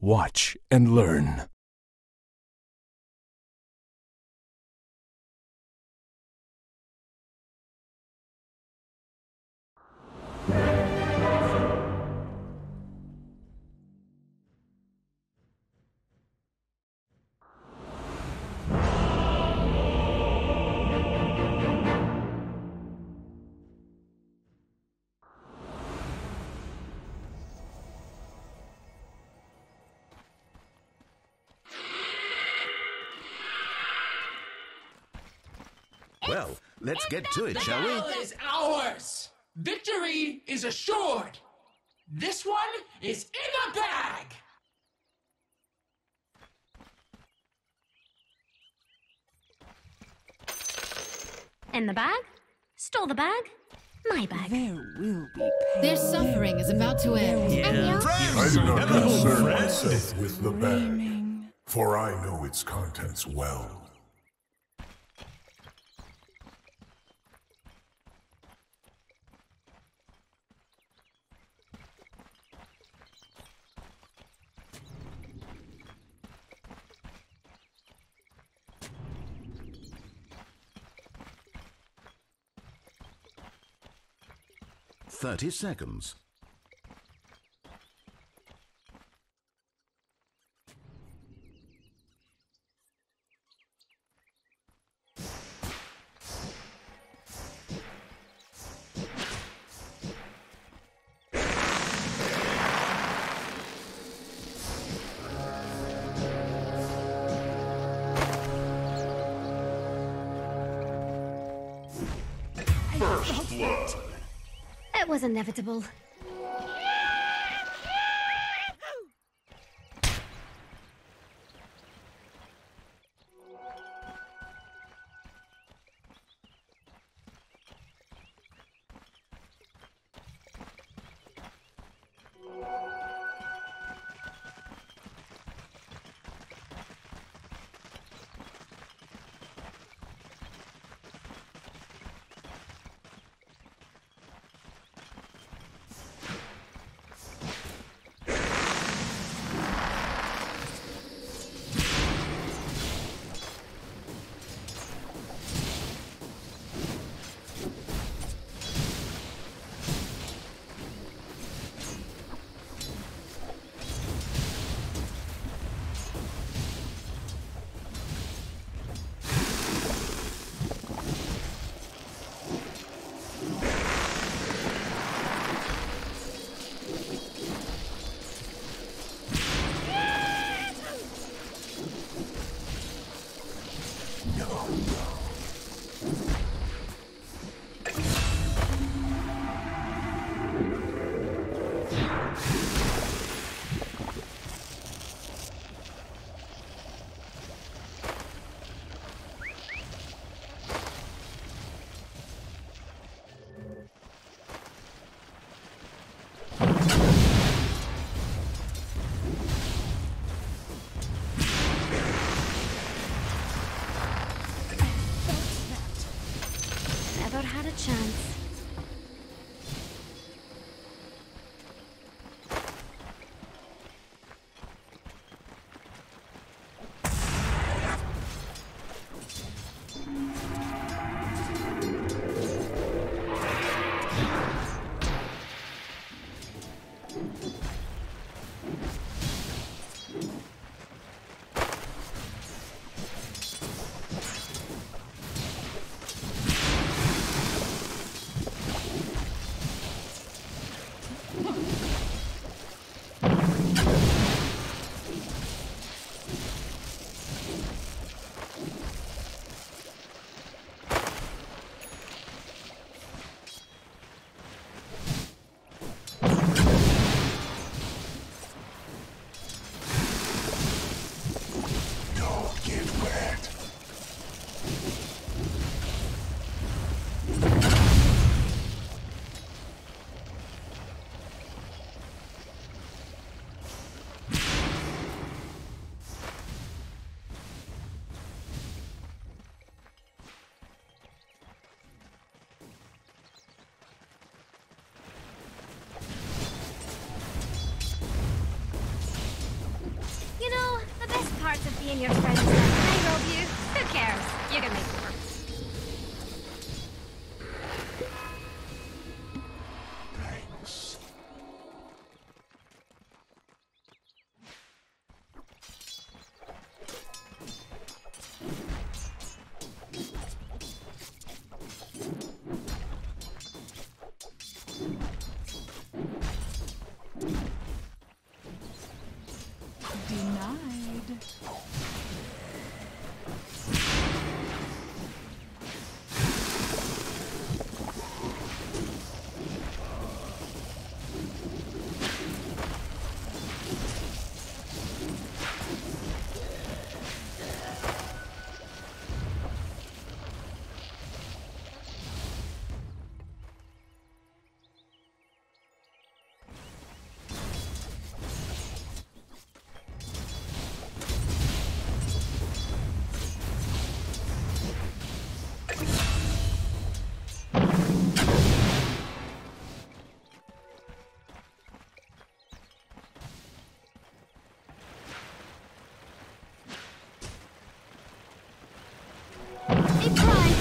Watch and learn. Well, let's get to it, shall we? The battle is ours! Victory is assured! This one is in the bag! In the bag? Stole the bag? My bag. There will be pain. Their suffering is about to end. And yours? I do not Hello, concern friend. myself with the bag, Dreaming. for I know its contents well. "30 seconds. First blood. It was inevitable. and your friends let I rob you. Who cares? You can make it work. Thanks. Denied. They tried.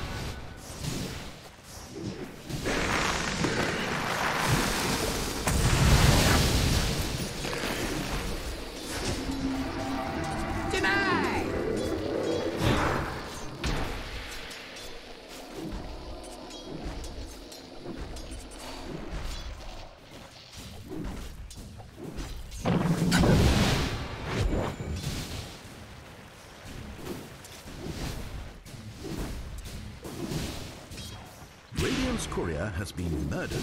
Radiant's courier has been murdered.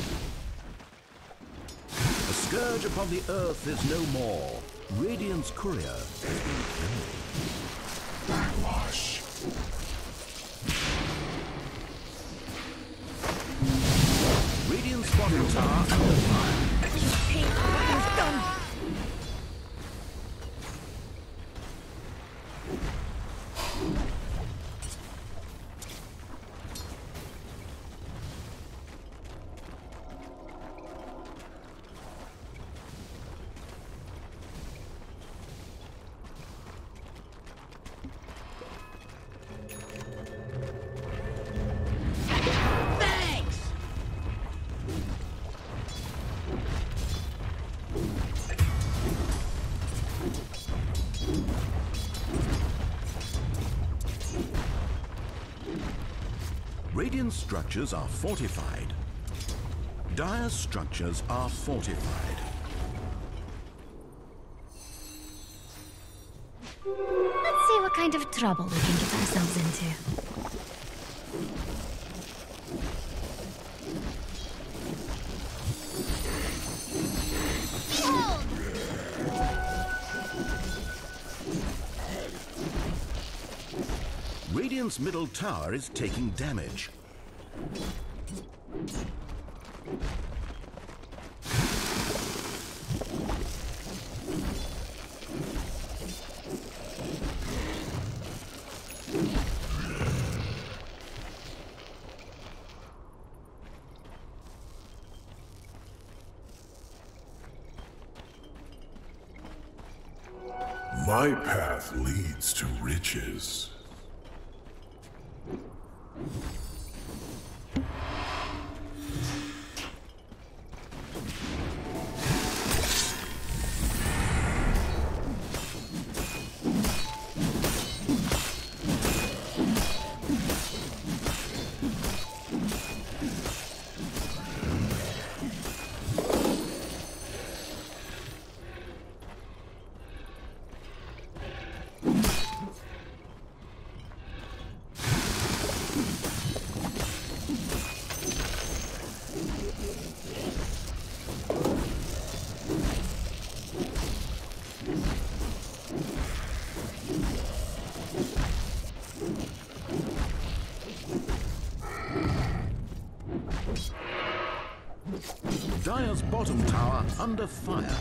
A scourge upon the earth is no more. Radiant's courier has been killed. Backwash. Radiant's bottom tower under fire. Radiant structures are fortified. Dire structures are fortified. Let's see what kind of trouble we can get ourselves into. Radiant's middle tower is taking damage. My path leads to riches. Dire's bottom tower under fire.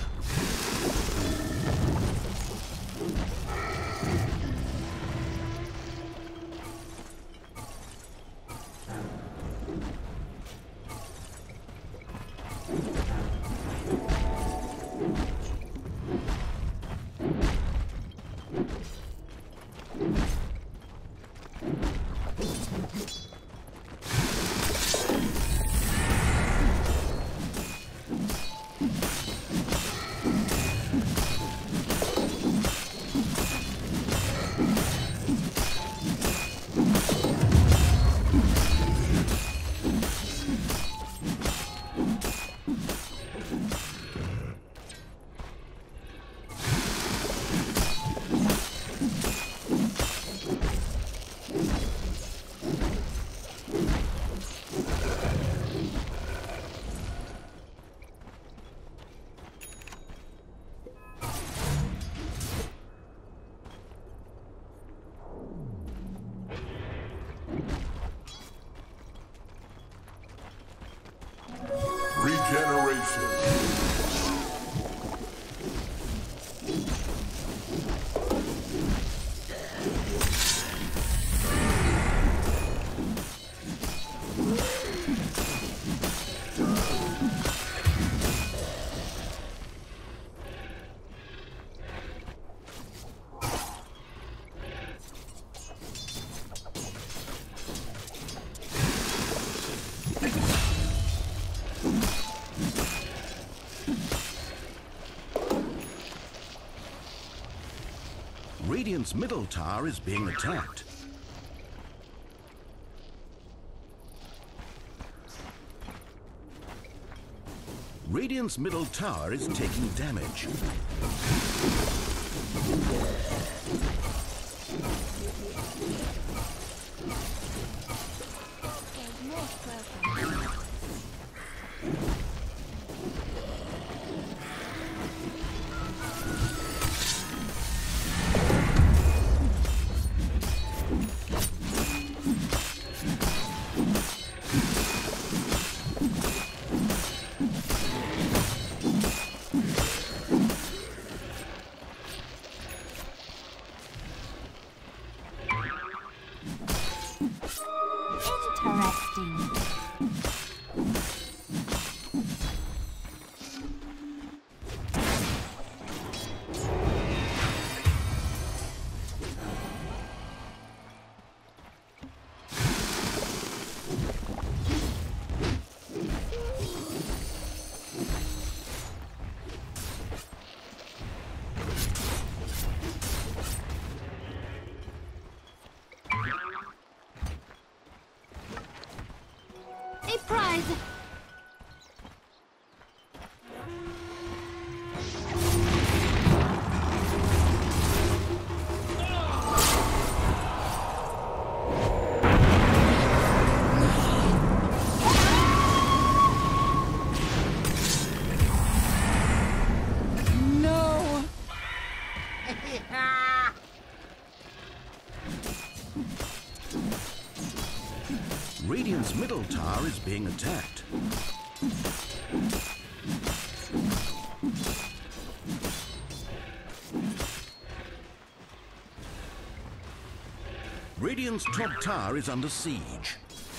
Radiant's middle tower is being attacked. Radiant's middle tower is taking damage. Interesting. A prize! No! Radiant's middle tower is being attacked. Radiant's top tower is under siege.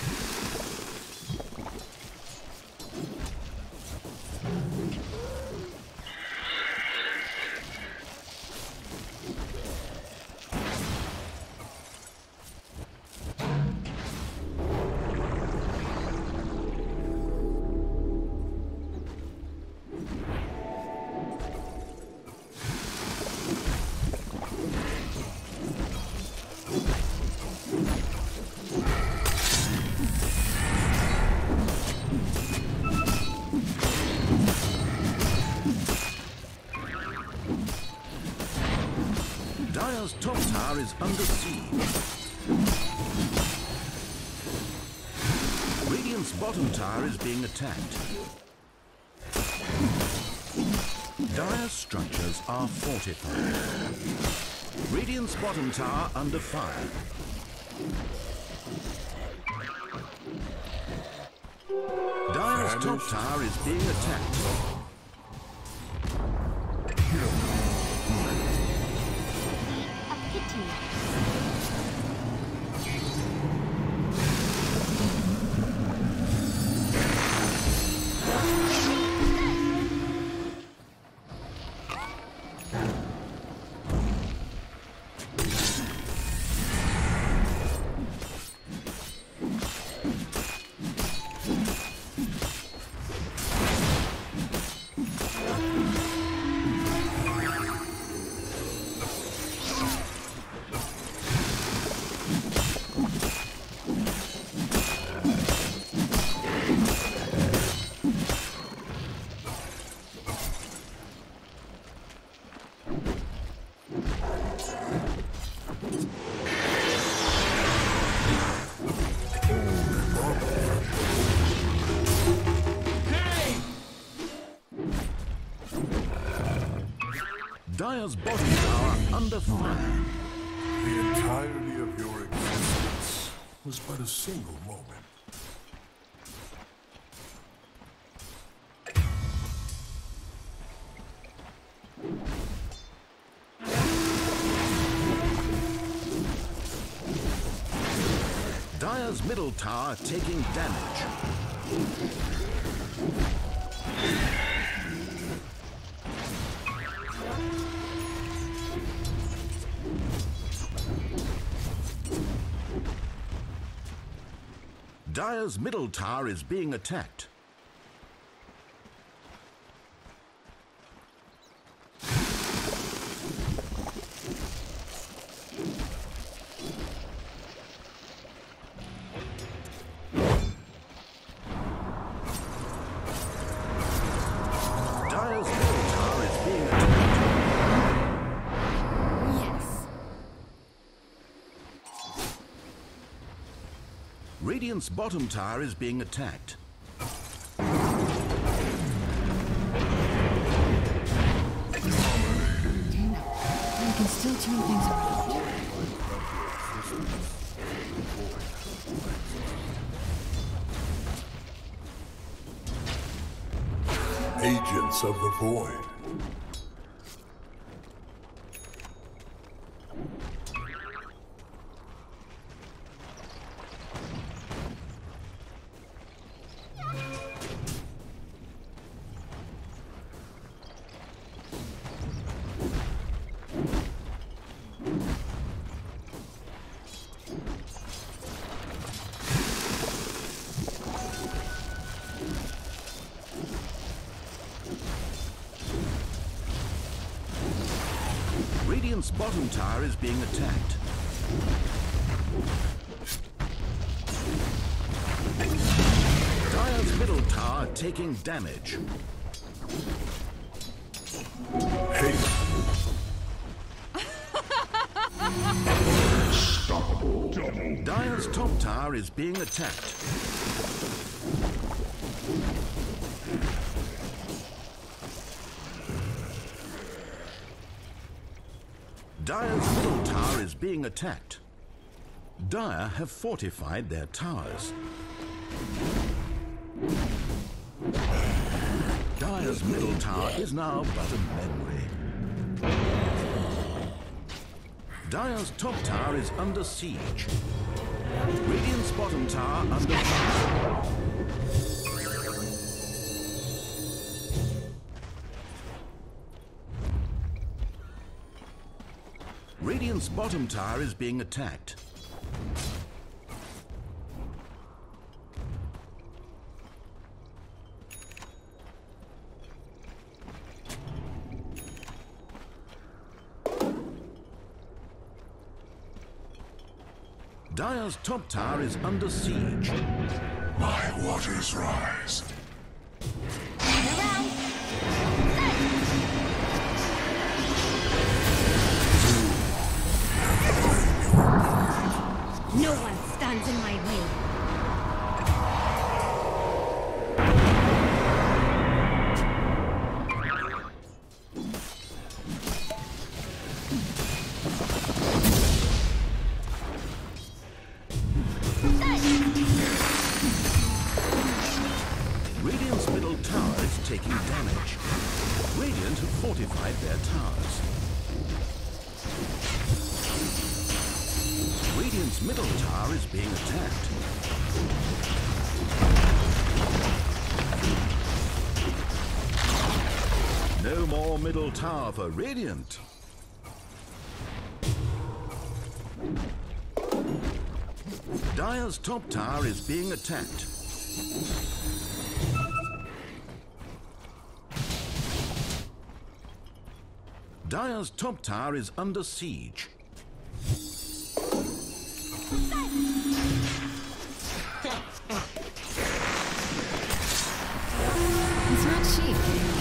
Dire's top tower is under siege. Radiant's bottom tower is being attacked. Dire's structures are fortified. Radiant's bottom tower under fire. Dire's top tower is being attacked. A pity. Dire's bottom tower under fire. The entirety of your existence was but a single moment. Dire's middle tower taking damage. Dire's middle tower is being attacked. Dire's middle tower is being attacked. Yes. Radiant's bottom tower is being attacked. We can still turn things around. Agents of the Void. Radiant's bottom tower is being attacked. Dire's middle tower taking damage. Hate. Dire's top tower is being attacked. Dire's middle tower is being attacked. Dire have fortified their towers. Dire's middle tower is now but a memory. Dire's top tower is under siege. Radiant's bottom tower under fire. Radiant's bottom tower is being attacked. Dire's top tower is under siege. My waters rise. No one stands in my way. Radiant's middle tower is taking damage. Radiant have fortified their towers. Radiant's middle tower is being attacked. No more middle tower for Radiant. Dire's top tower is being attacked. Dire's top tower is under siege. It's not cheap.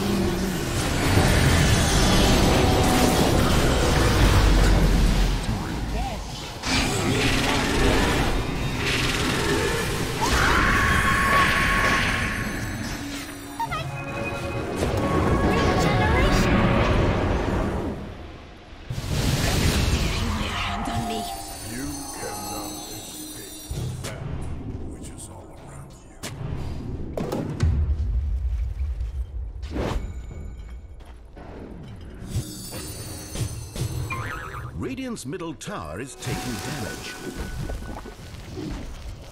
You cannot escape that which is all around you. Radiant's middle tower is taking damage.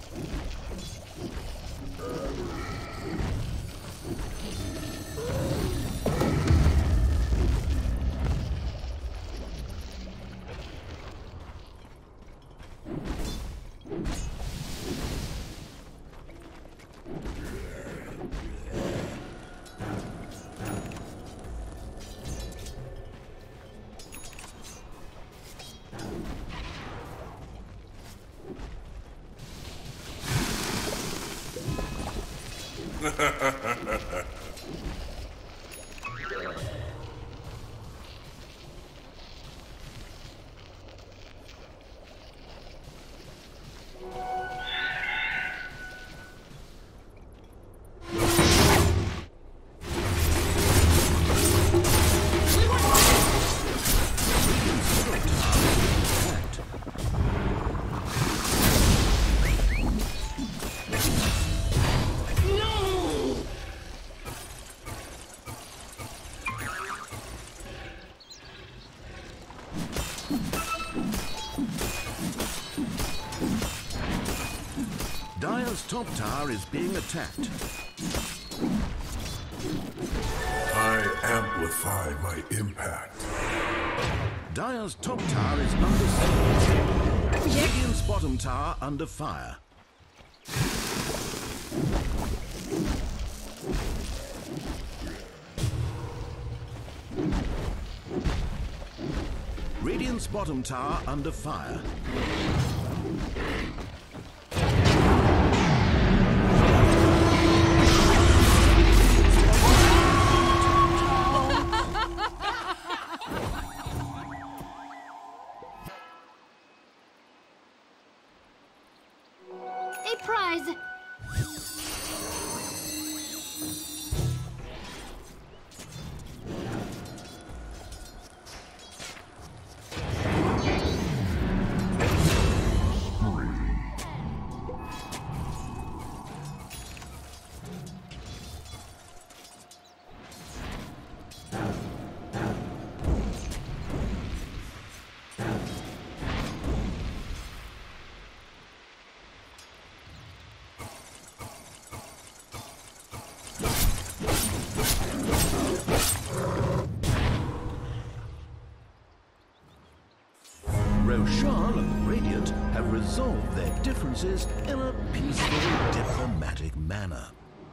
Dire's top tower is being attacked. I amplify my impact. Dire's top tower is under siege. Radiant's bottom tower under fire. Radiant's bottom tower under fire. A prize. Roshan and Radiant have resolved their differences in a peaceful, diplomatic manner.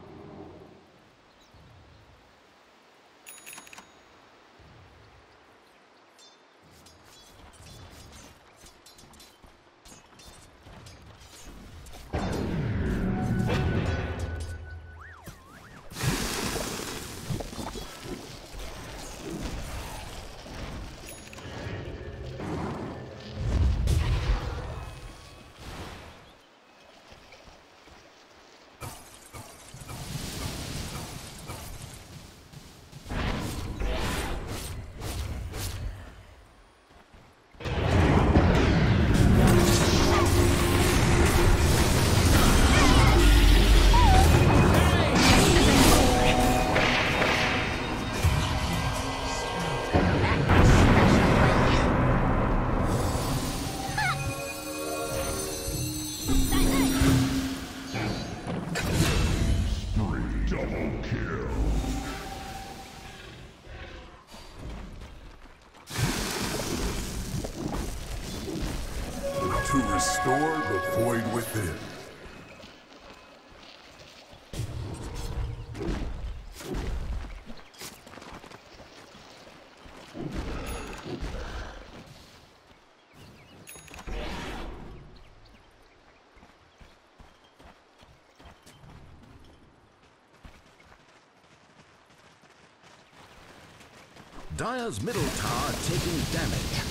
To restore the void within. Dire's middle tower taking damage.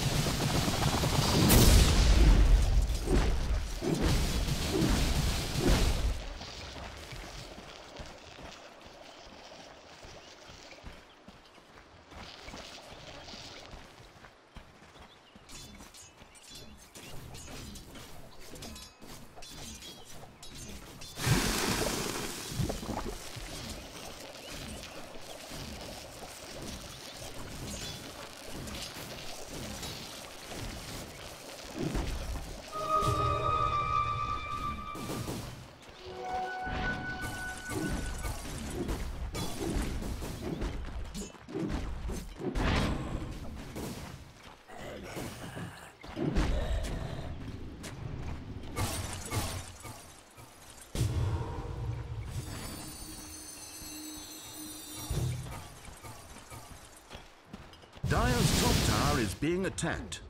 Dire's top tower is being attacked.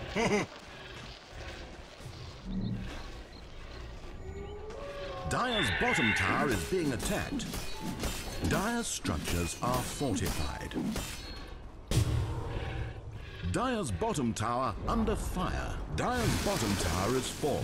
Dire's bottom tower is being attacked. Dire's structures are fortified. Dire's bottom tower under fire. Dire's bottom tower is fallen.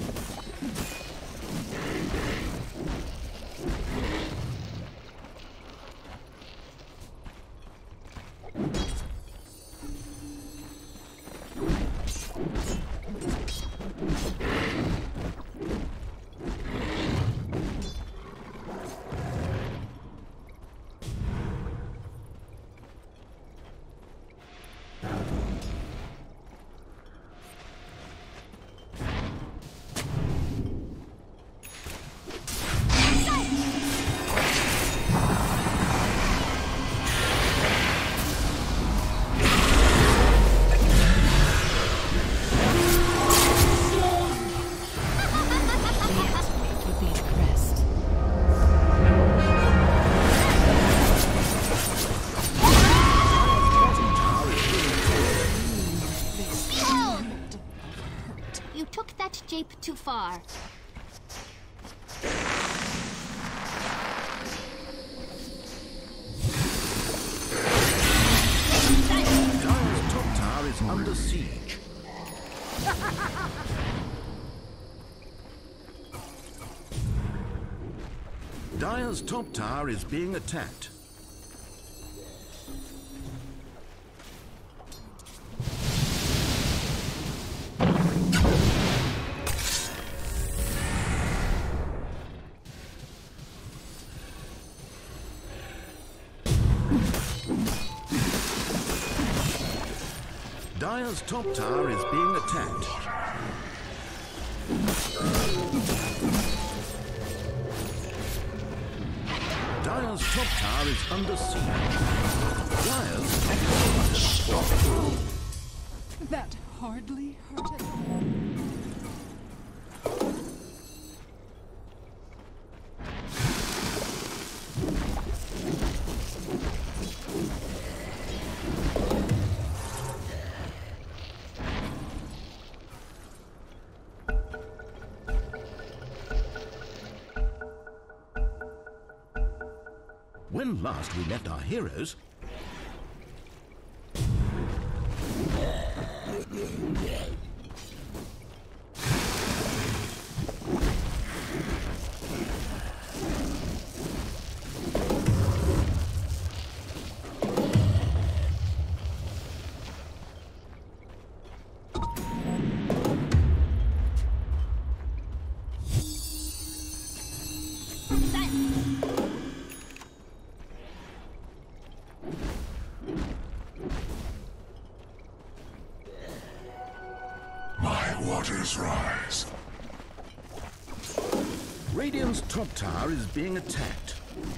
Too far. Dire's top tower is under siege. Dire's top tower is being attacked. Dire's top tower is being attacked. Dire's top tower is under siege. Dire's excellent. That hardly hurt. When last we left our heroes, Waters rise. Radiant's top tower is being attacked.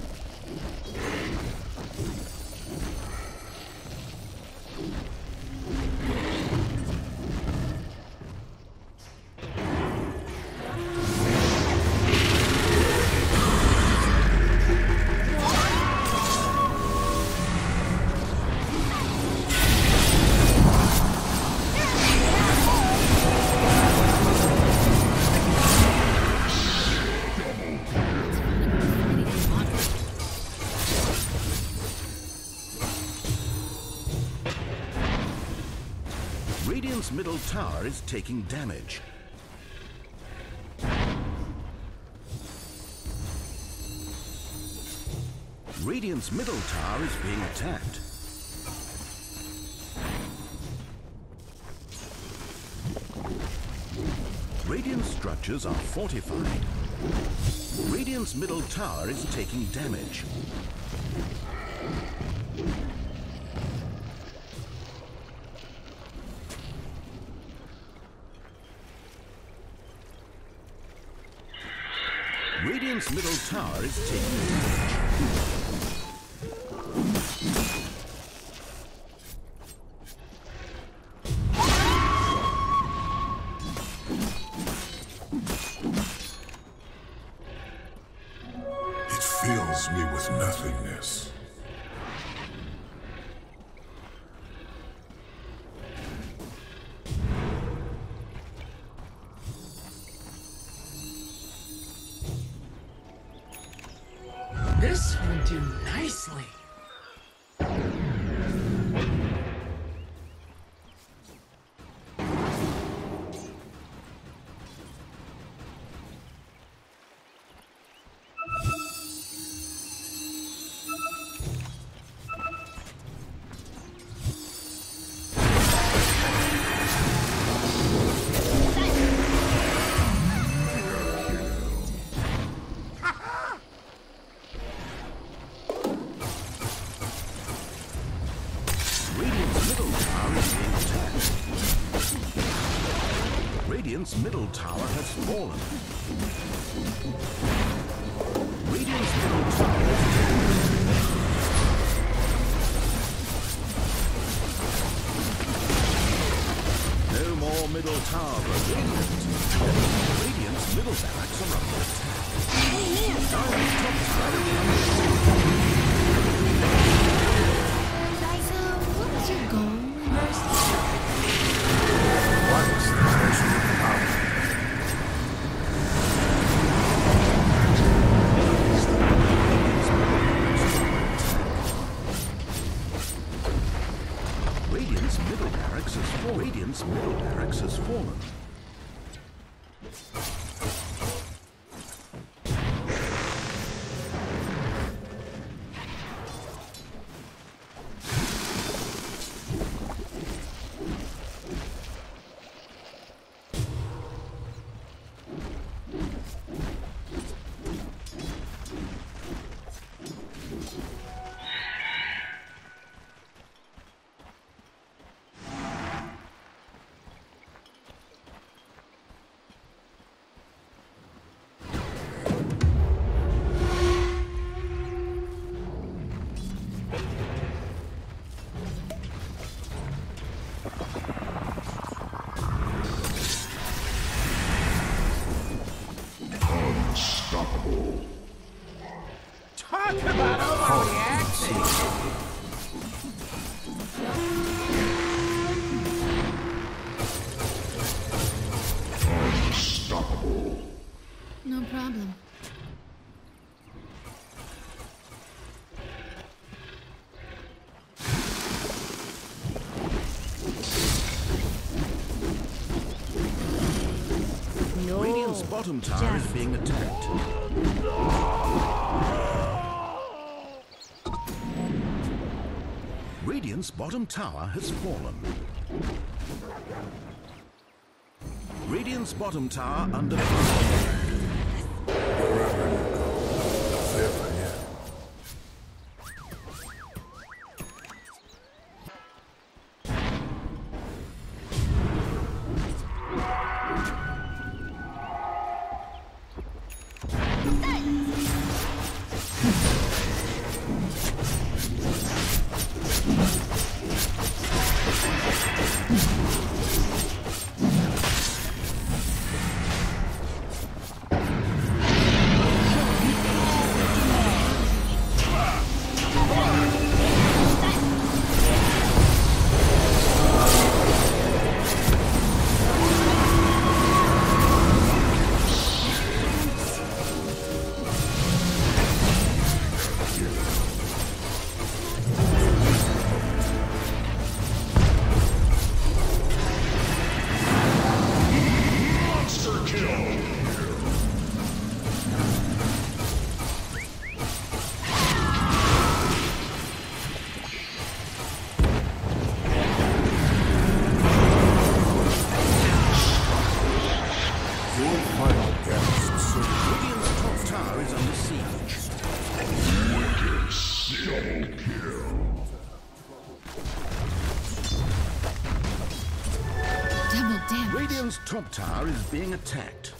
Radiant's middle tower is taking damage. Radiant's middle tower is being attacked. Radiant's structures are fortified. Radiant's middle tower is taking damage. Radiant's middle tower is taking damage. It fills me with nothingness. can do nicely. Radiant's middle tower has fallen. Radiant's middle tower has fallen. No more middle tower for Radiant. Radiant's middle barracks are under attack. Dire's top tower is under attack. So, what was your goal? What is the measure of power? Radiant's middle barracks has fallen. Radiant's middle barracks has fallen. Talk about overreacting. Unstoppable. No problem. Radiant's bottom tower is being attacked. Radiant's bottom tower has fallen. Radiant's bottom tower under fire. Wherever you go, there I am. Radiant's top tower is being attacked.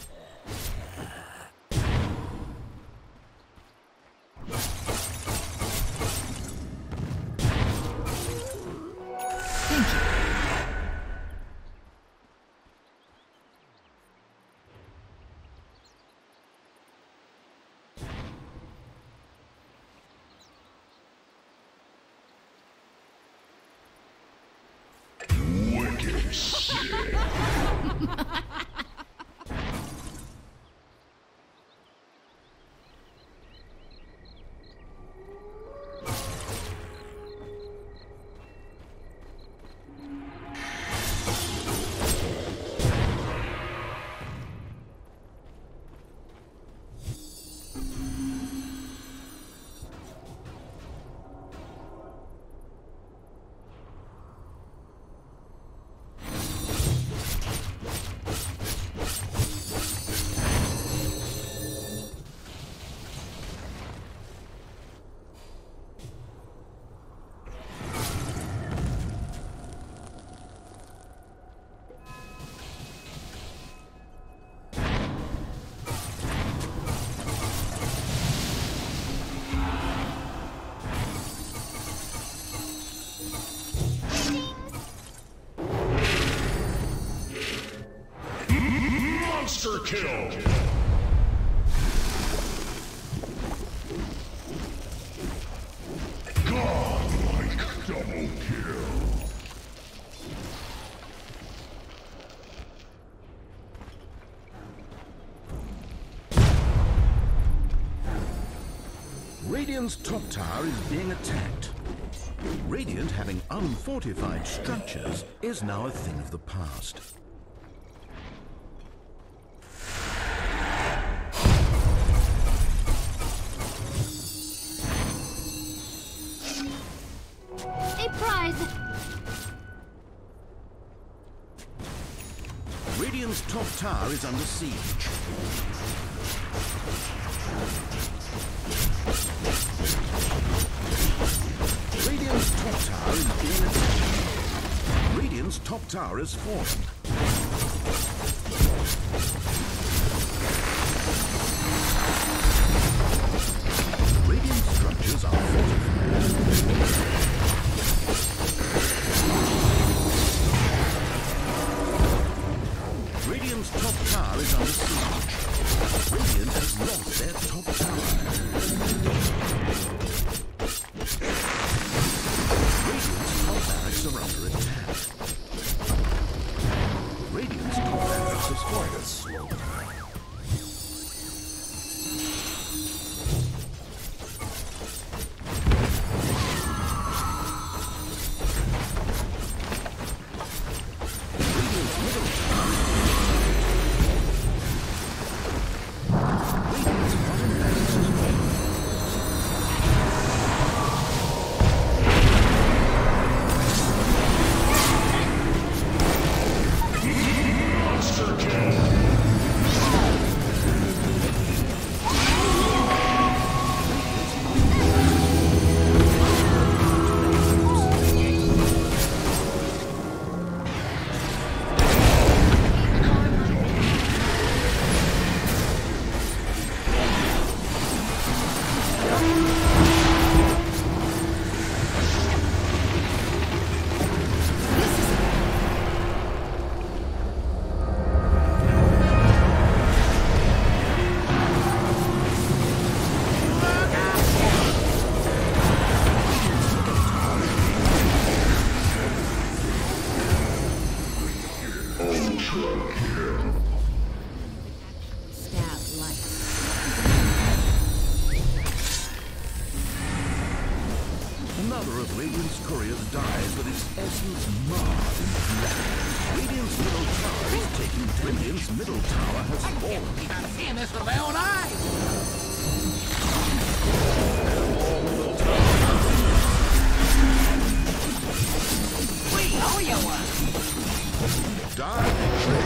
Monster kill! Godlike double kill! Radiant's top tower is being attacked. Radiant, having unfortified structures, is now a thing of the past. A prize! Radiant's top tower is under siege. Radiant's top tower is being attacked. Radiant's top tower has fallen. Radiant structures are fortified. Radiant's top tower is under siege. Radiant has lost their top tower. Radiant's top barracks are under attack. Radiant's top barracks has fallen slowly. Another of Radiant's couriers dies with its essence marred in blood. Radiant's middle tower is taking. Radiant's middle tower has fallen. I'm seeing this with my own eyes! We owe you one! Die.